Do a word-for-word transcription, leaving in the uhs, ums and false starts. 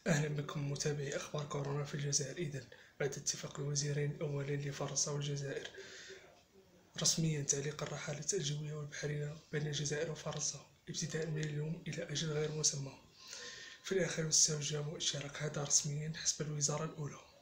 أهلا بكم متابعي أخبار كورونا في الجزائر. إذن بعد اتفاق الوزيرين الأولين لفرنسا والجزائر رسميا تعليق الرحلات الجوية والبحرية بين الجزائر وفرنسا ابتداء من اليوم إلى أجل غير مسمى. في الأخير استوجب اشتراك هذا رسميا حسب الوزارة الأولى.